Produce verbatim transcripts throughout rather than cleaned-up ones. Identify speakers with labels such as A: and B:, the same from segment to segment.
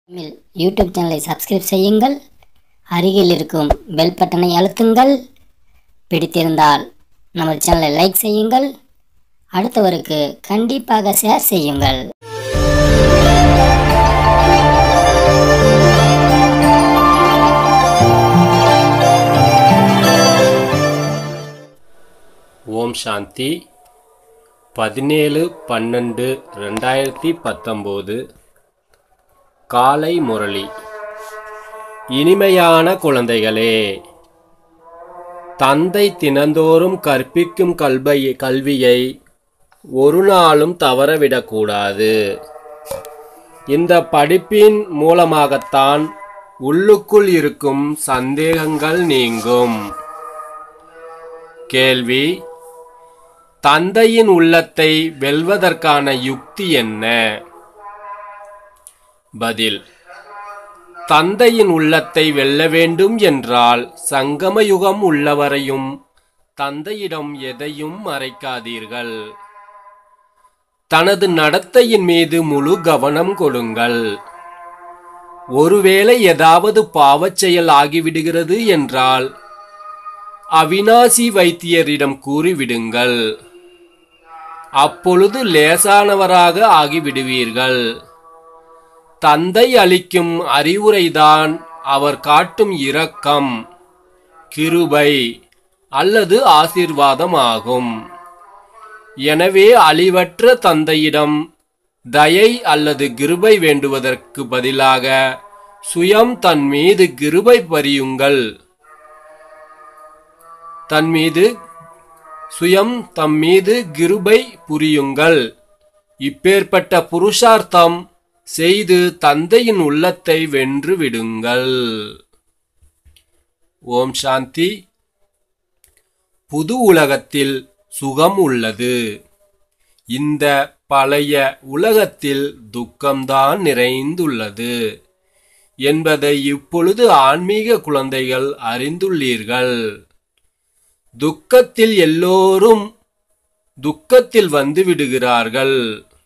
A: YouTube சேனலை subscribe செய்யுங்கள். அருகில் இருக்கும் பெல் பட்டனை அழுத்துங்கள். பிடித்திருந்தால் நமது சேனலை லைக் செய்யுங்கள். அடுத்தவருக்கு கண்டிப்பாக ஷேர் செய்யுங்கள்.
B: ஓம் சாந்தி. பதினேழு பன்னெண்டு ரெண்டாயிரத்தி பத்தொம்போது காலை முரளி. இனிமையான குழந்தைகளே, தந்தை தினந்தோறும் கற்பிக்கும் கல்வி கல்வியை ஒரு நாளும் தவறவிடக்கூடாது. இந்த படிப்பின் மூலமாகத்தான் உள்ளுக்குள் இருக்கும் சந்தேகங்கள் நீங்கும். கேள்வி: தந்தையின் உள்ளத்தை வெல்வதற்கான யுக்தி என்ன? பதில்: தந்தையின் உள்ளத்தை வெல்ல வேண்டும் என்றால் சங்கமயுகம் உள்ளவரையும் தந்தையிடம் எதையும் மறைக்காதீர்கள். தனது நடத்தையின் மீது முழு கவனம் கொடுங்கள். ஒருவேளை ஏதாவது பாவச் செயல் ஆகிவிடுகிறது என்றால் அவினாசி வைத்தியரிடம் கூறிவிடுங்கள். அப்பொழுது லேசானவராக ஆகிவிடுவீர்கள். தந்தை அளிக்கும் அறிவுரைதான் அவர் காட்டும் இரக்கம், கிருபை அல்லது ஆசீர்வாதம் ஆகும். எனவே அழிவற்ற தந்தையிடம் தயை அல்லது கிருபை வேண்டுவதற்கு பதிலாக சுயம் தன் மீது கிருபை பரியுங்கள். தன் மீது சுயம் தம் மீது கிருபை புரியுங்கள். இப்பேற்பட்ட புருஷார்த்தம் செய்து தந்தையின் உள்ளத்தை வென்று விடுங்கள். ஓம் சாந்தி. புது உலகத்தில் சுகம் உள்ளது. இந்த பழைய உலகத்தில் துக்கம்தான் நிறைந்துள்ளது என்பதை இப்பொழுது ஆன்மீக குழந்தைகள் அறிந்துள்ளீர்கள். துக்கத்தில் எல்லோரும் துக்கத்தில் வந்து விடுகிறார்கள்.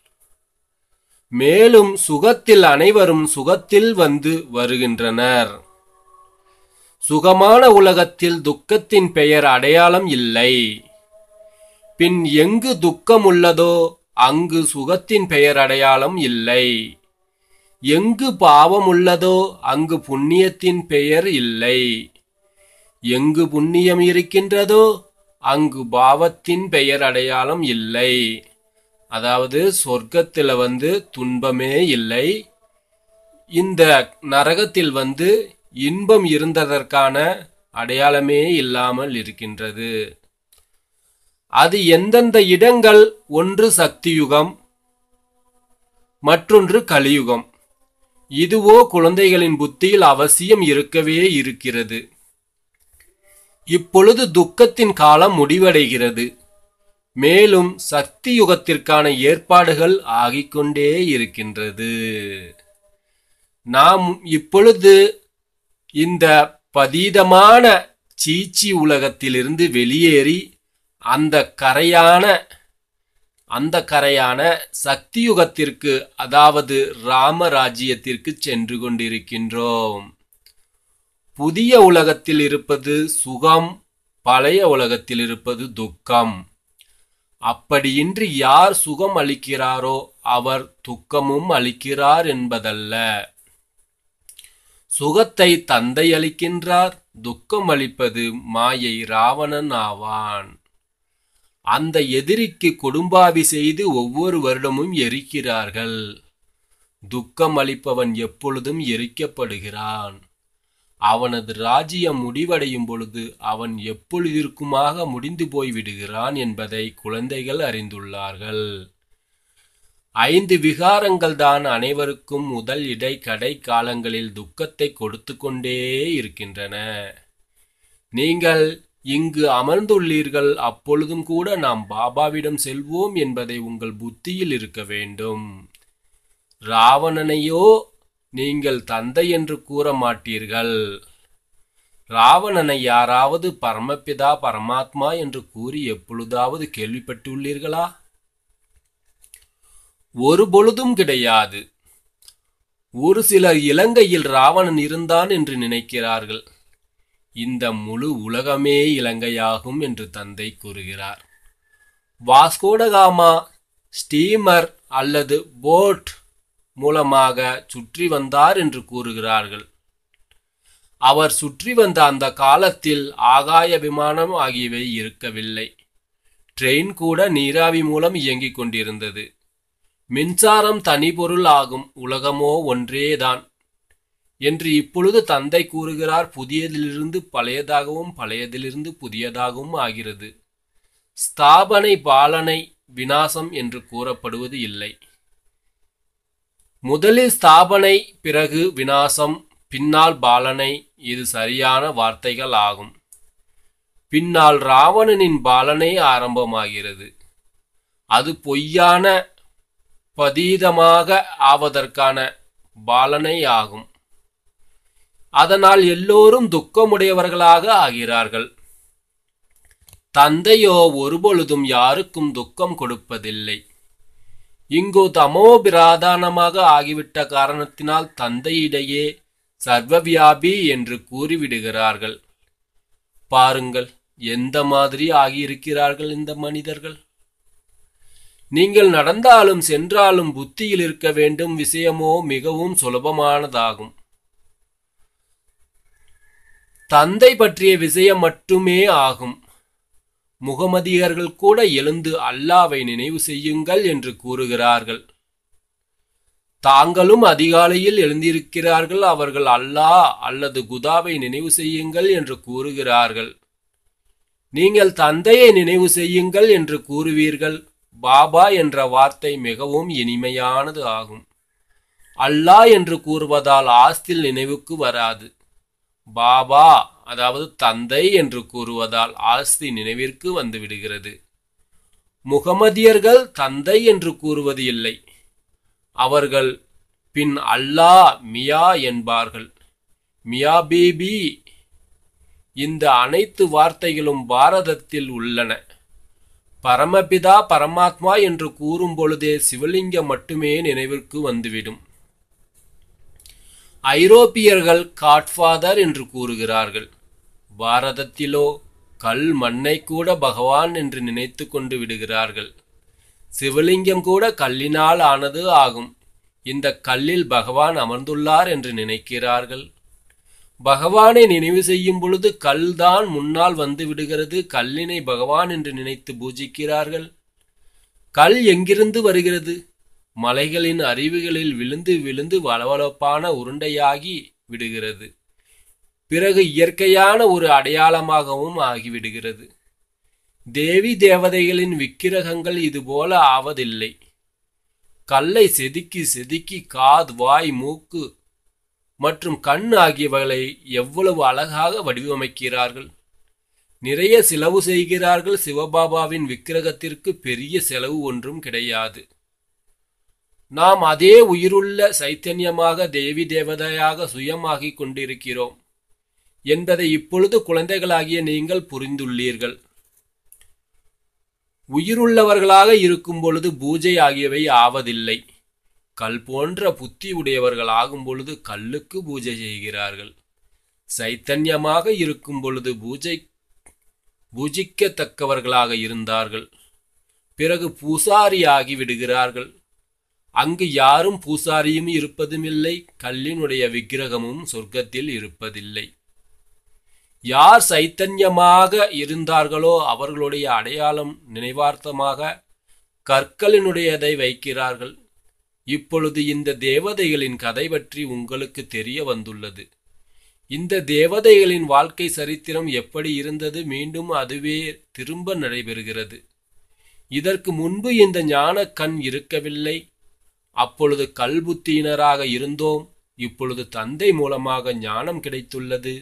B: மேலும் சுகத்தில் அனைவரும் சுகத்தில் வந்து வருகின்றனர். சுகமான உலகத்தில் துக்கத்தின் பெயர் அடையாளம் இல்லை. பின் எங்கு துக்கம் உள்ளதோ அங்கு சுகத்தின் பெயர் அடையாளம் இல்லை. எங்கு பாவம் உள்ளதோ அங்கு புண்ணியத்தின் பெயர் இல்லை. எங்கு புண்ணியம் இருக்கின்றதோ அங்கு பாவத்தின் பெயர் அடையாளம் இல்லை. அதாவது சொர்க்கத்தில் வந்து துன்பமே இல்லை. இந்த நரகத்தில் வந்து இன்பம் இருந்ததற்கான அடையாளமே இல்லாமல் இருக்கின்றது. அது எந்தெந்த இடங்கள்? ஒன்று சக்தியுகம், மற்றொன்று கலியுகம். இதுவோ குழந்தைகளின் புத்தியில் அவசியம் இருக்கவே இருக்கிறது. இப்பொழுது துக்கத்தின் காலம் முடிவடைகிறது. மேலும் சக்தி யுகத்திற்கான ஏற்பாடுகள் ஆகிக்கொண்டே இருக்கின்றது. நாம் இப்பொழுது இந்த பதீதமான சீச்சி உலகத்திலிருந்து வெளியேறி அந்த கரையான அந்த கரையான சக்தி யுகத்திற்கு, அதாவது ராமராஜ்யத்திற்கு சென்று கொண்டிருக்கின்றோம். புதிய உலகத்தில் இருப்பது சுகம், பழைய உலகத்தில் இருப்பது துக்கம். அப்படியின்றி யார் சுகம் அளிக்கிறாரோ அவர் துக்கமும் அளிக்கிறார் என்பதல்ல. சுகத்தை தந்தை அளிக்கின்றார், துக்கம் அளிப்பது மாயை ராவணன் ஆவான். அந்த எதிரிக்கு கொடும்பாவி செய்து ஒவ்வொரு வருடமும் எரிக்கிறார்கள். துக்கம் அளிப்பவன் எப்பொழுதும் எரிக்கப்படுகிறான். அவனது ராஜ்யம் முடிவடையும் பொழுது அவன் எப்பொழுதிற்குமாக முடிந்து போய் விடுகிறான் என்பதை குழந்தைகள் அறிந்துள்ளார்கள். ஐந்து விகாரங்கள் தான் அனைவருக்கும் முதல் இடை கடை காலங்களில் துக்கத்தை கொடுத்து கொண்டே இருக்கின்றன. நீங்கள் இங்கு அமர்ந்துள்ளீர்கள். அப்பொழுதும் கூட நாம் பாபாவிடம் செல்வோம் என்பதை உங்கள் புத்தியில் இருக்க வேண்டும். ராவணனையோ நீங்கள் தந்தை என்று கூற மாட்டீர்கள். ராவணனை யாராவது பரமபிதா பரமாத்மா என்று கூறி எப்பொழுதாவது கேள்விப்பட்டுள்ளீர்களா? ஒரு பொழுதும் கிடையாது. ஒரு சிலர் இலங்கையில் ராவணன் இருந்தான் என்று நினைக்கிறார்கள். இந்த முழு உலகமே இலங்கையாகும் என்று தந்தை கூறுகிறார். வாஸ்கோடகாமா ஸ்டீமர் அல்லது போட் மூலமாக சுற்றி வந்தார் என்று கூறுகிறார்கள். அவர் சுற்றி வந்த அந்த காலத்தில் ஆகாய விமானம் ஆகியவை இருக்கவில்லை. ட்ரெயின் கூட நீராவி மூலம் இயங்கிக் கொண்டிருந்தது. மின்சாரம் தனிபொருள் ஆகும், உலகமோ ஒன்றேதான் என்று இப்பொழுது தந்தை கூறுகிறார். புதியதிலிருந்து பழையதாகவும் பழையதிலிருந்து புதியதாகவும் ஆகிறது. ஸ்தாபனை பாலனை விநாசம் என்று கூறப்படுவது இல்லை. முதலில் ஸ்தாபனை, பிறகு விநாசம், பின்னால் பாலனை. இது சரியான வார்த்தைகள் ஆகும். பின்னால் ராவணனின் பாலனை ஆரம்பமாகிறது. அது பொய்யான பதீதமாக ஆவதற்கான பாலனை ஆகும். அதனால் எல்லோரும் துக்கமுடையவர்களாக ஆகிறார்கள். தந்தையோ ஒருபொழுதும் யாருக்கும் துக்கம் கொடுப்பதில்லை. இங்கோ தமோ பிரதானமாக ஆகிவிட்ட காரணத்தினால் தந்தையிடையே சர்வவியாபி என்று கூறிவிடுகிறார்கள். பாருங்கள் எந்த மாதிரி ஆகியிருக்கிறார்கள் இந்த மனிதர்கள். நீங்கள் நடந்தாலும் சென்றாலும் புத்தியில் இருக்க வேண்டும். விஷயமோ மிகவும் சுலபமானதாகும். தந்தை பற்றிய விஷயம் மட்டுமே ஆகும். முகமதியர்கள் கூட எழுந்து அல்லாவை நினைவு செய்யுங்கள் என்று கூறுகிறார்கள். தாங்களும் அதிகாலையில் எழுந்திருக்கிறார்கள். அவர்கள் அல்லாஹ் அல்லது குதாவை நினைவு செய்யுங்கள் என்று கூறுகிறார்கள். நீங்கள் தந்தையை நினைவு செய்யுங்கள் என்று கூறுவீர்கள். பாபா என்ற வார்த்தை மிகவும் இனிமையானது ஆகும். அல்லாஹ் என்று கூறுவதால் ஆஸ்தில் நினைவுக்கு வராது. பாபா அதாவது தந்தை என்று கூறுவதால் ஆஸ்தி நினைவிற்கு வந்து விடுகிறது. முகமதியர்கள் தந்தை என்று கூறுவது இல்லை. அவர்கள் பின் அல்லாஹ் மியா என்பார்கள். மியா பேபி. இந்த அனைத்து வார்த்தைகளும் பாரதத்தில் உள்ளன. பரமபிதா பரமாத்மா என்று கூறும் பொழுதே சிவலிங்கம் மட்டுமே நினைவிற்கு வந்துவிடும். ஐரோப்பியர்கள் காட்ஃபாதர் என்று கூறுகிறார்கள். பாரதத்திலோ கல் மண்ணை கூட பகவான் என்று நினைத்து கொண்டு விடுகிறார்கள். சிவலிங்கம் கூட கல்லினால் ஆனது ஆகும். இந்த கல்லில் பகவான் அமர்ந்துள்ளார் என்று நினைக்கிறார்கள். பகவானை நினைவு செய்யும் பொழுது கல் தான் முன்னால் வந்து விடுகிறது. கல்லினை பகவான் என்று நினைத்து பூஜிக்கிறார்கள். கல் எங்கிருந்து வருகிறது? மலைகளின் அருவிகளில் விழுந்து விழுந்து வளவளப்பான உருண்டையாகி விடுகிறது. பிறகு இயற்கையான ஒரு அடையாளமாகவும் ஆகிவிடுகிறது. தேவி தேவதைகளின் விக்கிரகங்கள் இதுபோல ஆவதில்லை. கல்லை செதுக்கி செதுக்கி காது, வாய், மூக்கு மற்றும் கண் ஆகியவைகளை எவ்வளவு அழகாக வடிவமைக்கிறார்கள். நிறைய செலவு செய்கிறார்கள். சிவபாபாவின் விக்கிரகத்திற்கு பெரிய செலவு ஒன்றும் கிடையாது. நாம் அதே உயிருள்ள சைத்தன்யமாக தேவி தேவதையாக சுயமாகிக் கொண்டிருக்கிறோம் என்பதை இப்பொழுது குழந்தைகளாகிய நீங்கள் புரிந்துள்ளீர்கள். உயிருள்ளவர்களாக இருக்கும் பொழுது பூஜை ஆகியவை ஆவதில்லை. கல் போன்ற புத்தி உடையவர்கள் ஆகும் பொழுது கல்லுக்கு பூஜை செய்கிறார்கள். சைத்தன்யமாக இருக்கும் பொழுது பூஜை பூஜிக்கத்தக்கவர்களாக இருந்தார்கள். பிறகு பூசாரி ஆகி விடுகிறார்கள். அங்கு யாரும் பூசாரியும் இருப்பதுமில்லை. கல்லினுடைய விக்கிரகமும் சொர்க்கத்தில் இருப்பதில்லை. யார் சைத்தன்யமாக இருந்தார்களோ அவர்களுடைய அடையாளம் நினைவார்த்தமாக கற்களினுடையதை வைக்கிறார்கள். இப்பொழுது இந்த தேவதைகளின் கதை பற்றி உங்களுக்கு தெரிய வந்துள்ளது. இந்த தேவதைகளின் வாழ்க்கை சரித்திரம் எப்படி இருந்தது, மீண்டும் அதுவே திரும்ப நடைபெறுகிறது. இதற்கு முன்பு இந்த ஞான கண் இருக்கவில்லை. அப்பொழுது கல்புத்தியினராக இருந்தோம். இப்பொழுது தந்தை மூலமாக ஞானம் கிடைத்துள்ளது.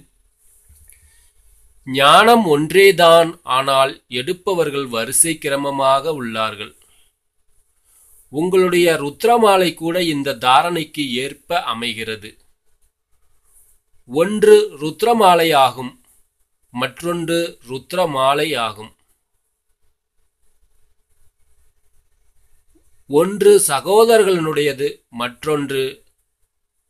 B: ஞானம் ஒன்றேதான், ஆனால் எடுப்பவர்கள் வரிசை கிரமமாக உள்ளார்கள். உங்களுடைய ருத்ரமாலை கூட இந்த தாரணைக்கு ஏற்ப அமைகிறது. ஒன்று ருத்ரமாலை ஆகும், மற்றொன்று ருத்ரமாலை ஆகும். ஒன்று சகோதரர்களுடையது, மற்றொன்று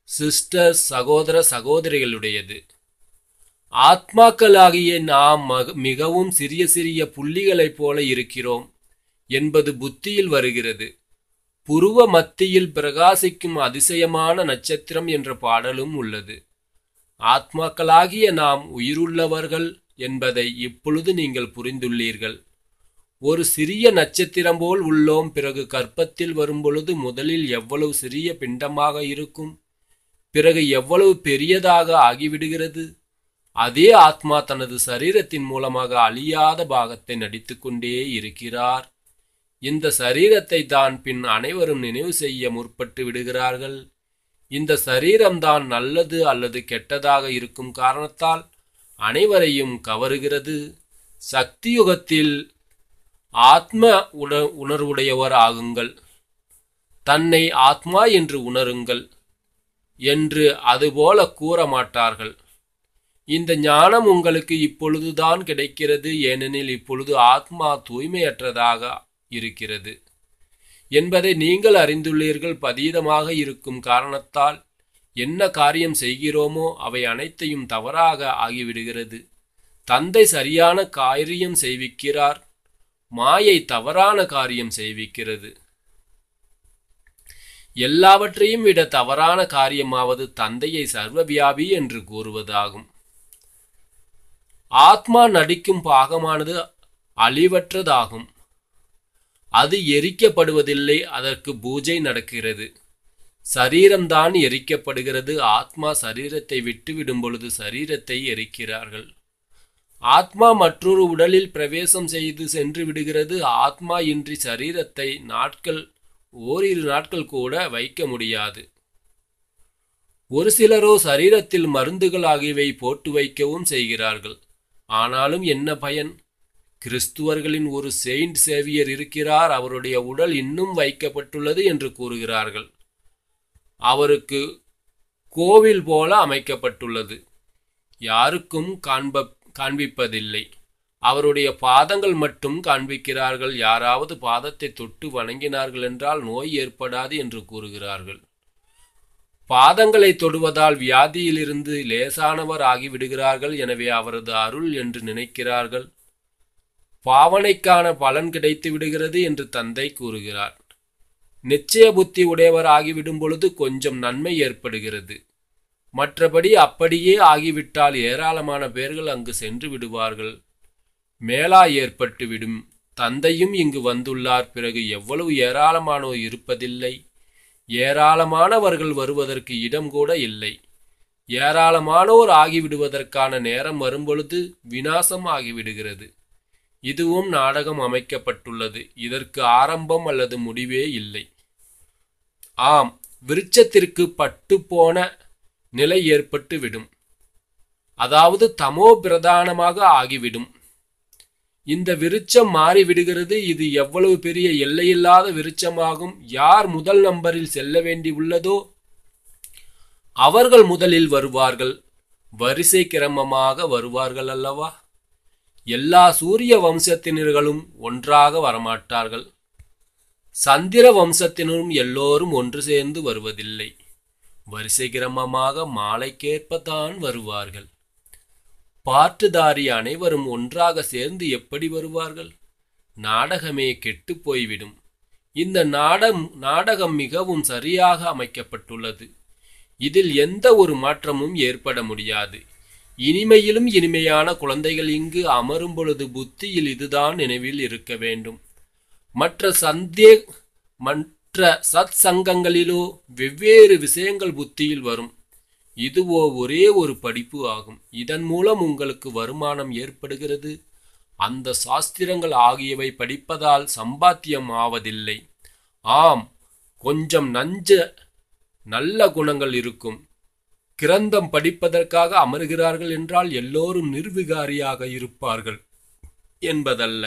B: சிஸ்டர்ஸ், சகோதர சகோதரிகளுடையது. ஆத்மாக்களாகிய நாம் மிகவும் சிறிய சிறிய புள்ளிகளைப் போல இருக்கிறோம் என்பது புத்தியில் வருகிறது. புருவ மத்தியில் பிரகாசிக்கும் அதிசயமான நட்சத்திரம் என்ற பாடலும் உள்ளது. ஆத்மாக்களாகிய நாம் உயிருள்ளவர்கள் என்பதை இப்பொழுது நீங்கள் புரிந்துள்ளீர்கள். ஒரு சிறிய நட்சத்திரம் போல் உள்ளோம். பிறகு கர்ப்பத்தில் வரும்பொழுது முதலில் எவ்வளவு சிறிய பிண்டமாக இருக்கும், பிறகு எவ்வளவு பெரியதாக ஆகிவிடுகிறது. அதே ஆத்மா தனது சரீரத்தின் மூலமாக அழியாத பாகத்தை நடித்துக்கொண்டே இருக்கிறார். இந்த சரீரத்தை தான் பின் அனைவரும் நினைவு செய்ய முற்பட்டு விடுகிறார்கள். இந்த சரீரம்தான் நல்லது அல்லது கெட்டதாக இருக்கும் காரணத்தால் அனைவரையும் கவருகிறது. சக்தியுகத்தில் ஆத்ம உண உணர்வுடையவர் ஆகுங்கள், தன்னை ஆத்மா என்று உணருங்கள் என்று அதுபோல கூற மாட்டார்கள். இந்த ஞானம் உங்களுக்கு இப்பொழுதுதான் கிடைக்கிறது, ஏனெனில் இப்பொழுது ஆத்மா தூய்மையற்றதாக இருக்கிறது என்பதை நீங்கள் அறிந்துள்ளீர்கள். பதீதமாக இருக்கும் காரணத்தால் என்ன காரியம் செய்கிறோமோ அவை அனைத்தையும் தவறாக ஆகிவிடுகிறது. தந்தை சரியான காரியம் செய்விக்கிறார், மாயை தவறான காரியம் செய்விக்கிறது. எல்லாவற்றையும் விட தவறான காரியமாவது தந்தையை சர்வவியாபி என்று கூறுவதாகும். ஆத்மா நடிக்கும் பாகமானது அழிவற்றதாகும். அது எரிக்கப்படுவதில்லை, அதற்கு பூஜை நடக்கிறது. சரீரம்தான் எரிக்கப்படுகிறது. ஆத்மா சரீரத்தை விட்டுவிடும் பொழுது சரீரத்தை எரிக்கிறார்கள். ஆத்மா மற்றொரு உடலில் பிரவேசம் செய்து சென்று விடுகிறது. ஆத்மா இன்றி சரீரத்தை நாட்கள் ஓரிரு நாட்கள் கூட வைக்க முடியாது. ஒரு சிலரோ சரீரத்தில் மருந்துகள் ஆகியவை போட்டு வைக்கவும் செய்கிறார்கள். ஆனாலும் என்ன பயன்? கிறிஸ்துவர்களின் ஒரு செயின்ட் சேவியர் இருக்கிறார், அவருடைய உடல் இன்னும் வைக்கப்பட்டுள்ளது என்று கூறுகிறார்கள். அவருக்கு கோவில் போல அமைக்கப்பட்டுள்ளது, யாருக்கும் காண்ப காண்பிப்பதில்லை. அவருடைய பாதங்கள் மட்டும் காண்பிக்கிறார்கள். யாராவது பாதத்தை தொட்டு வணங்கினார்கள் என்றால் நோய் ஏற்படாது என்று கூறுகிறார்கள். பாதங்களை தொடுவதால் வியாதியிலிருந்து லேசானவர் ஆகிவிடுகிறார்கள். எனவே அவரது அருள் என்று நினைக்கிறார்கள். பாவனைக்கான பலன் கிடைத்து விடுகிறது என்று தந்தை கூறுகிறார். நிச்சய புத்தி உடையவர் ஆகிவிடும் பொழுது கொஞ்சம் நன்மை ஏற்படுகிறது. மற்றபடி அப்படியே ஆகிவிட்டால் ஏராளமான பேர்கள் அங்கு சென்று விடுவார்கள். மேலா ஏற்பட்டுவிடும். தந்தையும் இங்கு வந்துள்ளார். பிறகு எவ்வளவு ஏராளமானோர் இருப்பதில்லை. ஏராளமானவர்கள் வருவதற்கு இடம் கூட இல்லை. ஏராளமானோர் ஆகிவிடுவதற்கான நேரம் வரும்பொழுது விநாசம் ஆகிவிடுகிறது. இதுவும் நாடகம் அமைக்கப்பட்டுள்ளது. இதற்கு ஆரம்பம் அல்லது முடிவே இல்லை. ஆம், விருட்சத்திற்கு பட்டு போன நிலை ஏற்பட்டு விடும், அதாவது தமோ பிரதானமாக ஆகிவிடும். இந்த விருட்சம் மாறிவிடுகிறது. இது எவ்வளவு பெரிய எல்லையில்லாத விருட்சமாகும். யார் முதல் நம்பரில் செல்ல வேண்டி உள்ளதோ அவர்கள் முதலில் வருவார்கள். வரிசை கிரமமாக வருவார்கள் அல்லவா? எல்லா சூரிய வம்சத்தினர்களும் ஒன்றாக வரமாட்டார்கள். சந்திர வம்சத்தினரும் எல்லோரும் ஒன்று சேர்ந்து வருவதில்லை. வரிசை கிரமமாக மாலைக்கேற்பதான் வருவார்கள். பாட்டுதாரி அனைவரும் ஒன்றாக சேர்ந்து எப்படி வருவார்கள்? நாடகமே கெட்டு போய்விடும். இந்த நாடம் நாடகம் மிகவும் சரியாக அமைக்கப்பட்டுள்ளது. இதில் எந்த ஒரு மாற்றமும் ஏற்பட முடியாது. இனிமையிலும் இனிமையான குழந்தைகள் இங்கு அமரும் பொழுது புத்தியில் இதுதான் நினைவில் இருக்க வேண்டும். மற்ற சந்தே மற்ற சத் சங்கங்களிலோ வெவ்வேறு விஷயங்கள் புத்தியில் வரும். இதுவோ ஒரே ஒரு படிப்பு ஆகும். இதன் மூலம் உங்களுக்கு வருமானம் ஏற்படுகிறது. அந்த சாஸ்திரங்கள் ஆகியவை படிப்பதால் சம்பாத்தியம் ஆவதில்லை. ஆம், கொஞ்சம் நஞ்ச நல்ல குணங்கள் இருக்கும். கிரந்தம் படிப்பதற்காக அமர்கிறார்கள் என்றால் எல்லோரும் நிர்விகாரியாக இருப்பார்கள் என்பதல்ல.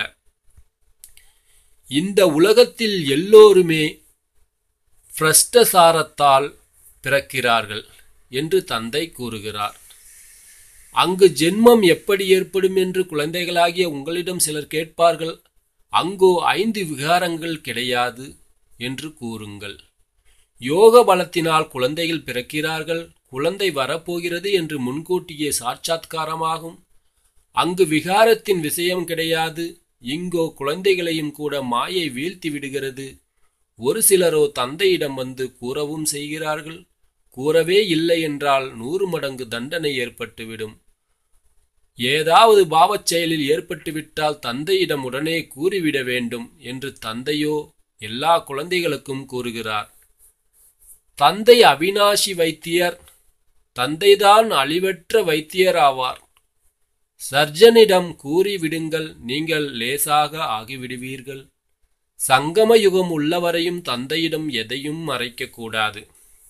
B: இந்த உலகத்தில் எல்லோருமே பிரஷ்டசாரத்தால் பிறக்கிறார்கள் என்று தந்தை கூறுகிறார். அங்கு ஜென்மம் எப்படி ஏற்படும் என்று குழந்தைகளாகிய உங்களிடம் சிலர் கேட்பார்கள். அங்கோ ஐந்து விகாரங்கள் கிடையாது என்று கூறுங்கள். யோக பலத்தினால் குழந்தைகள் பிறக்கிறார்கள். குழந்தை வரப்போகிறது என்று முன்கூட்டியே சாட்சாத்காரமாகும். அங்கு விகாரத்தின் விஷயம் கிடையாது. இங்கோ குழந்தைகளையும் கூட மாயை வீழ்த்தி விடுகிறது. ஒரு சிலரோ தந்தையிடம் வந்து கூறவும் செய்கிறார்கள். கூறவே இல்லை என்றால் நூறு மடங்கு தண்டனை ஏற்பட்டுவிடும். ஏதாவது பாவச் செயலில் ஏற்பட்டுவிட்டால் தந்தையிடம் உடனே கூறிவிட வேண்டும் என்று தந்தையோ எல்லா குழந்தைகளுக்கும் கூறுகிறார். தந்தை அவிநாசி வைத்தியர். தந்தைதான் அழிவற்ற வைத்தியர் ஆவார். சர்ஜனிடம் கூறிவிடுங்கள், நீங்கள் லேசாக ஆகிவிடுவீர்கள். சங்கம யுகம் உள்ளவரையும் தந்தையிடம் எதையும் மறைக்கக்கூடாது.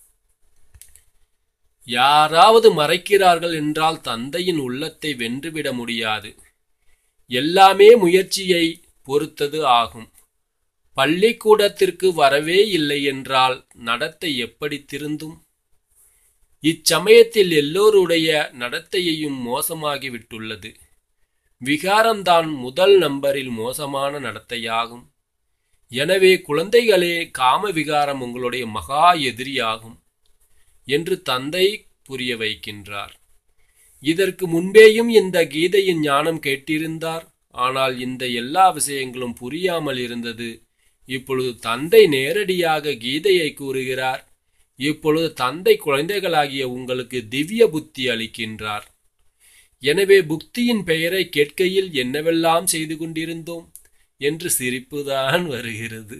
B: யாராவது மறைக்கிறார்கள் என்றால் தந்தையின் உள்ளத்தை வென்றுவிட முடியாது. எல்லாமே முயற்சியை பொறுத்தது ஆகும். பள்ளிக்கூடத்திற்கு வரவே இல்லை என்றால் நடத்தை எப்படி திருந்தும்? இச்சமயத்தில் எல்லோருடைய நடத்தையையும் மோசமாகிவிட்டுள்ளது. விகாரம்தான் முதல் நம்பரில் மோசமான நடத்தையாகும். எனவே குழந்தைகளே, காம விகாரம் உங்களுடைய மகா எதிரியாகும் என்று தந்தை புரிய வைக்கின்றார். இதற்கு முன்பேயும் இந்த கீதையின் ஞானம் கேட்டிருந்தார். ஆனால் இந்த எல்லா விஷயங்களும் புரியாமல் இருந்தது. இப்பொழுது தந்தை நேரடியாக கீதையை கூறுகிறார். இப்பொழுது தந்தை குழந்தைகளாகிய உங்களுக்கு திவ்ய புத்தி அளிக்கின்றார். எனவே புக்தியின் பெயரை கேட்கையில் என்னவெல்லாம் செய்து கொண்டிருந்தோம் என்று சிரிப்புதான் வருகிறது.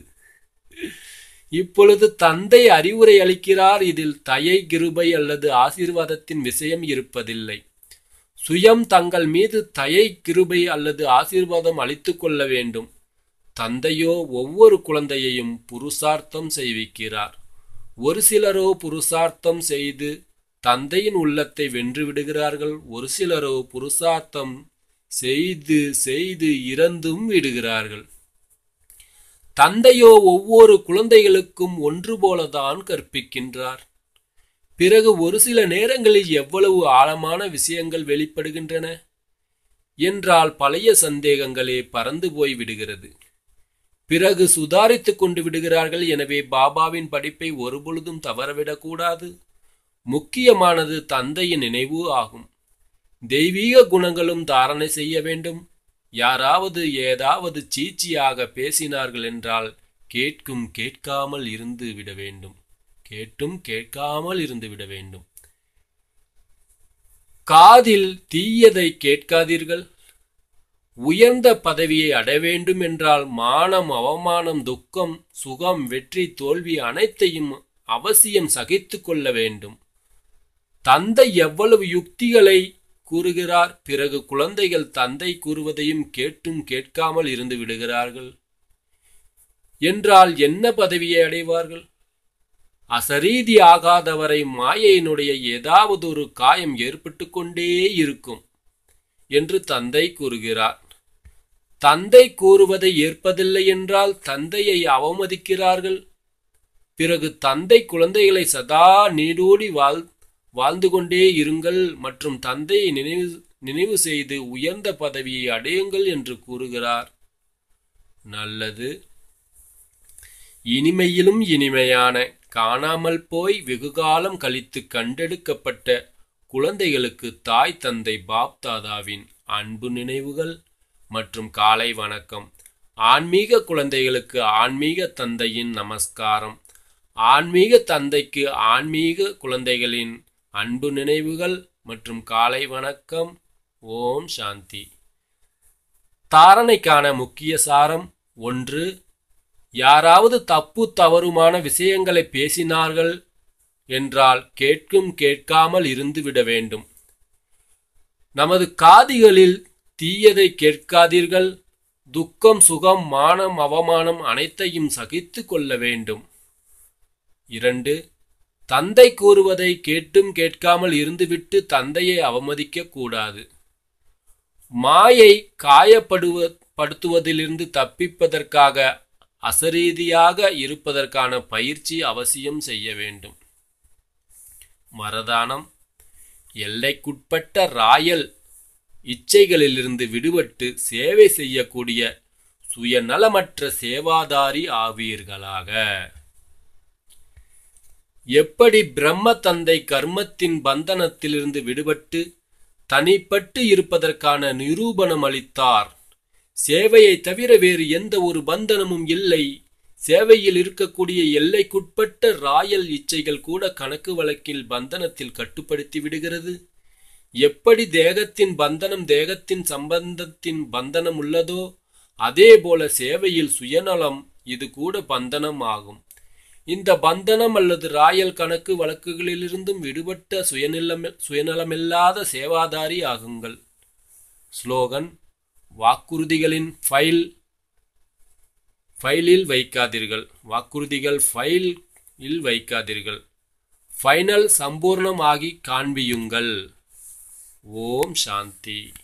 B: இப்பொழுது தந்தை அறிவுரை அளிக்கிறார். இதில் தயை, கிருபை அல்லது ஆசீர்வாதத்தின் விஷயம் இருப்பதில்லை. சுயம் தங்கள் மீது தயை, கிருபை அல்லது ஆசீர்வாதம் அளித்து கொள்ள வேண்டும். தந்தையோ ஒவ்வொரு குழந்தையையும் புருஷார்த்தம் செய்விக்கிறார். ஒரு சிலரோ புருஷார்த்தம் செய்து தந்தையின் உள்ளத்தை வென்று விடுகிறார்கள். ஒரு சிலரோ புருஷார்த்தம் செய்து செய்து இறந்தும் விடுகிறார்கள். தந்தையோ ஒவ்வொரு குழந்தைகளுக்கும் ஒன்று போலதான் கற்பிக்கின்றார். பிறகு ஒரு சில நேரங்களில் எவ்வளவு ஆழமான விஷயங்கள் வெளிப்படுகின்றன என்றால் பழைய சந்தேகங்களே பறந்து போய் விடுகிறது. பிறகு சுதாரித்து கொண்டு விடுகிறார்கள். எனவே பாபாவின் படிப்பை ஒருபொழுதும் தவறவிடக்கூடாது. முக்கியமானது தந்தையின் நினைவு ஆகும். தெய்வீக குணங்களும் தாரணை செய்ய வேண்டும். யாராவது ஏதாவது சீச்சியாக பேசினார்கள் என்றால் கேட்கும் கேட்காமல் இருந்து விட வேண்டும். கேட்டும் கேட்காமல் இருந்து விட வேண்டும். காதில் தீயதை கேட்காதீர்கள். உயர்ந்த பதவியை அடைய வேண்டும் என்றால் மானம், அவமானம், துக்கம், சுகம், வெற்றி, தோல்வி அனைத்தையும் அவசியம் சகித்து கொள்ள வேண்டும். தந்தை எவ்வளவு யுக்திகளை கூறுகிறார். பிறகு குழந்தைகள் தந்தை கூறுவதையும் கேட்டும் கேட்காமல் இருந்து விடுகிறார்கள் என்றால் என்ன பதவியை அடைவார்கள்? அசரீதி ஆகாதவரை மாயையினுடைய ஏதாவது ஒரு காயம் ஏற்பட்டு கொண்டே இருக்கும் என்று தந்தை கூறுகிறார். தந்தை கூறுவதை ஏற்பதில்லை என்றால் தந்தையை அவமதிக்கிறார்கள். பிறகு தந்தை குழந்தைகளை சதா நீடூடி வாழ் வாழ்ந்து கொண்டே இருங்கள் மற்றும் தந்தையை நினைவு நினைவு செய்து உயர்ந்த பதவியை அடையுங்கள் என்று கூறுகிறார். நல்லது. இனிமையிலும் இனிமையான, காணாமல் போய் வெகுகாலம் கழித்து கண்டெடுக்கப்பட்ட குழந்தைகளுக்கு தாய் தந்தை பாப்தாதாவின் அன்பு நினைவுகள் மற்றும் காலை வணக்கம். ஆன்மீக குழந்தைகளுக்கு ஆன்மீக தந்தையின் நமஸ்காரம். ஆன்மீக தந்தைக்கு ஆன்மீக குழந்தைகளின் அன்பு நினைவுகள் மற்றும் காலை வணக்கம். ஓம் சாந்தி. தாரணைக்கான முக்கிய சாரம். ஒன்று, யாராவது தப்பு தவறுமான விஷயங்களை பேசினார்கள் என்றால் கேட்கும் கேட்காமல் இருந்துவிட வேண்டும். நமது காதுகளில் தீயதை கேட்காதீர்கள். துக்கம், சுகம், மானம், அவமானம் அனைத்தையும் சகித்து கொள்ள வேண்டும். இரண்டு, தந்தை கூறுவதை கேட்டும் கேட்காமல் இருந்துவிட்டு தந்தையை அவமதிக்க கூடாது. மாயை காயப்படுவ படுத்துவதிலிருந்து தப்பிப்பதற்காக அசரீதியாக இருப்பதற்கான பயிற்சி அவசியம் செய்ய வேண்டும். மரதானம். எல்லைக்குட்பட்ட ராயல் இச்சைகளிலிருந்து விடுபட்டு சேவை செய்யக்கூடிய சுயநலமற்ற சேவாதாரி ஆவீர்களாக. எப்படி பிரம்ம தந்தை கர்மத்தின் பந்தனத்திலிருந்து விடுபட்டு தனிப்பட்டு இருப்பதற்கான நிரூபணம் அளித்தார். சேவையை தவிர வேறு எந்த ஒரு பந்தனமும் இல்லை. சேவையில் இருக்கக்கூடிய எல்லைக்குட்பட்ட ராயல் இச்சைகள் கூட கணக்கு வழக்கில் பந்தனத்தில் கட்டுப்படுத்தி விடுகிறது. எப்படி தேகத்தின் பந்தனம் தேகத்தின் சம்பந்தத்தின் பந்தனம் உள்ளதோ அதே போல சேவையில் சுயநலம் இது கூட பந்தனம் ஆகும். இந்த பந்தனம் அல்லது ராயல் கணக்கு வழக்குகளிலிருந்தும் விடுபட்ட சுயநலம் சுயநலமில்லாத சேவாதாரி ஆகுங்கள். ஸ்லோகன்: வாக்குறுதிகளின் ஃபைல் ஃபைலில் வைக்காதீர்கள். வாக்குறுதிகள் ஃபைலில் வைக்காதீர்கள். ஃபைனல் சம்பூர்ணமாகி காண்பியுங்கள். ஓம் சாந்தி.